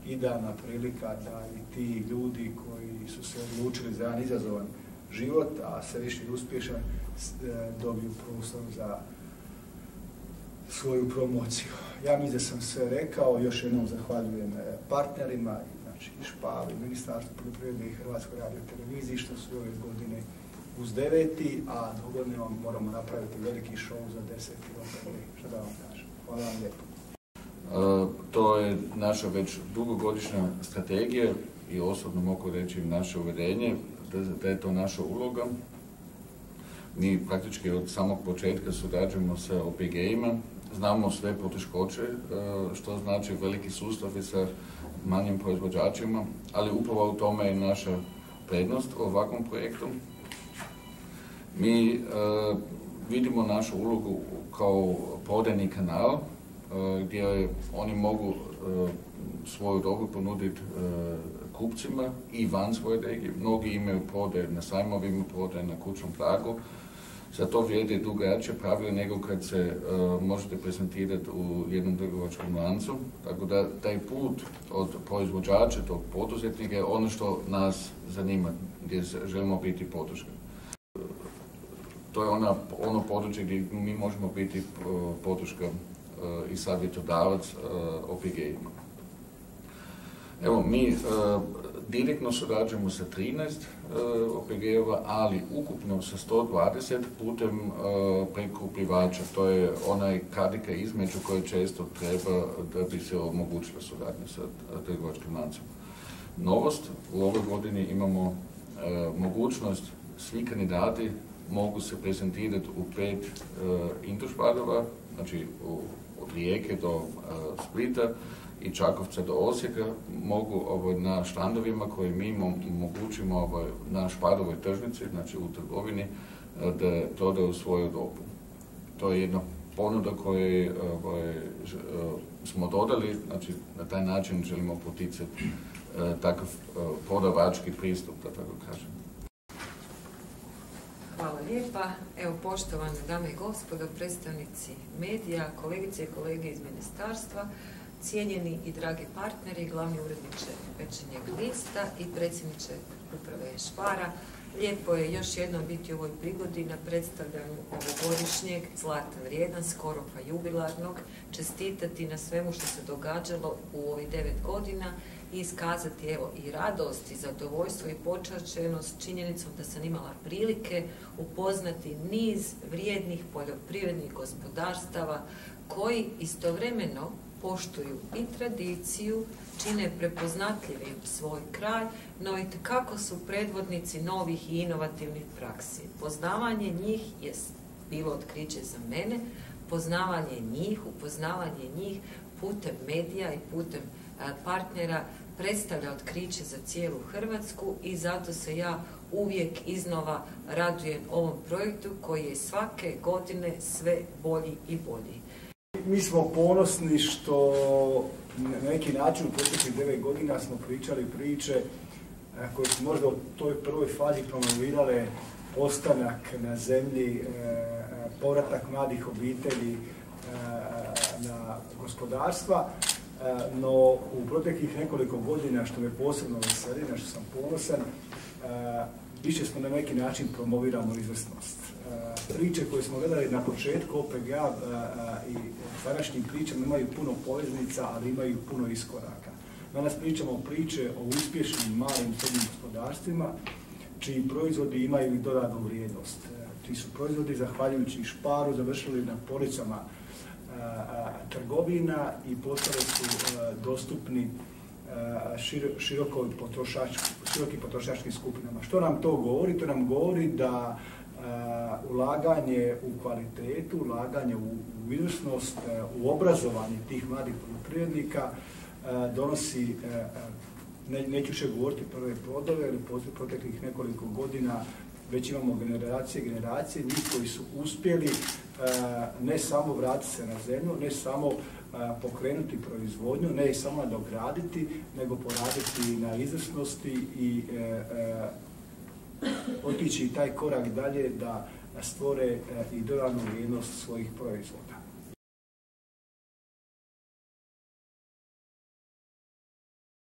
idealna prilika da i ti ljudi koji su se odlučili za jedan izazovan život, a sve više uspješan, dobiju prostor za svoju promociju. Ja mislim da sam sve rekao, još jednom zahvaljujem partnerima, znači i Šparu, i Ministarstvu poljoprivrede i Hrvatskoj radioteleviziji što su ove godine uz 9. a dogodine moramo napraviti veliki show za 10. opet. Što da vam kažem. Hvala vam lijepo. To je naša već dugogodišnja strategija i osobno mogu reći naše uvjerenje da je to naša uloga. Mi praktički od samog početka surađujemo sa OPG-ima, znamo sve poteškoće, što znači veliki sustavi sa manjim proizvođačima, ali upravo u tome je naša prednost u ovakvom projektu. Mi vidimo našu ulogu kao prodajni kanal gdje oni mogu svoju robu ponuditi kupcima i van svoje regije. Mnogi imaju prodaje na sajmovima, prodaje na kućnom pragu. Za to vrijede drugačije pravila nego kad se možete prezentirati u jednom trgovačkom lancu. Tako da taj put od proizvođača, tog poduzetnika je ono što nas zanima, gdje želimo biti podrška. To je ono područje gdje mi možemo biti podrška i savjetodavac OPG-ima. Evo, mi direktno surađujemo sa 13 OPG-ova, ali ukupno sa 120 putem prekupljivača. To je onaj karika između koje često treba da bi se omogućila suradnja sa trgovačkim lancima. Novost, u ovoj godini imamo mogućnost, svi kandidati mogu se prezentirati u 5 indošpadova, znači od Rijeke do Splita i Čakovca do Osijeka, mogu na štandovima koje mi omogućimo na špadovoj tržnici, znači u trgovini, da prodaju svoju robu. To je jedna ponuda koju smo dodali, znači na taj način želimo poticati takav prodavački pristup, da tako kažem. Hvala lijepa. Evo, poštovane dame i gospodo, predstavnici medija, kolegice i kolege iz ministarstva, cijenjeni i dragi partneri, glavni uredniče Večernjeg lista i predsjedniče uprave Špara. Lijepo je još jednom biti u ovoj prigodi na predstavljanju ovogodišnjeg, zlatan vrijedan, skoro pa jubilarnog, čestitati na svemu što se događalo u ovih 9 godina i iskazati evo i radost i zadovoljstvo i počašćenost činjenicom da sam imala prilike upoznati niz vrijednih poljoprivrednih gospodarstava koji istovremeno poštuju i tradiciju, čine prepoznatljivim svoj kraj, no i kako su predvodnici novih i inovativnih praksi. Poznavanje njih je bilo otkriće za mene, upoznavanje njih putem medija i putem partnera predstavlja otkriće za cijelu Hrvatsku i zato se ja uvijek iznova radujem ovom projektu koji je svake godine sve bolji i bolji. Mi smo ponosni što na neki način u proteklih 9 godina smo pričali priče koje su možda u toj prvoj fazi promovirale ostanak na zemlji, povratak mladih obitelji na gospodarstva, no u proteklih nekoliko godina, što me posebno veseli, na što sam ponosan, više smo na neki način promoviramo izvrsnost. Priče koje smo gledali na početku OPG-a i današnjim pričama imaju puno poveznica, ali imaju puno iskoraka. Danas pričamo priče o uspješnim malim i srednjim gospodarstvima, čiji proizvodi imaju i dodatnu vrijednost. Ti su proizvodi, zahvaljujući Šparu, završili na policama trgovina i postali su dostupni širokim potrošačkim skupinama. Što nam to govori? To nam govori da ulaganje u kvalitetu, ulaganje u izvrsnost, u obrazovanje tih mladih poljoprivrednika donosi, neću še govoriti prve plodove, ali poslije proteklih nekoliko godina već imamo generacije njih koji su uspjeli ne samo vratiti se na zemlju, ne samo pokrenuti proizvodnju, ne samo nadograditi, nego poraditi na izvrsnosti i otići taj korak dalje da stvore i dodatnu vrijednost svojih proizvoda.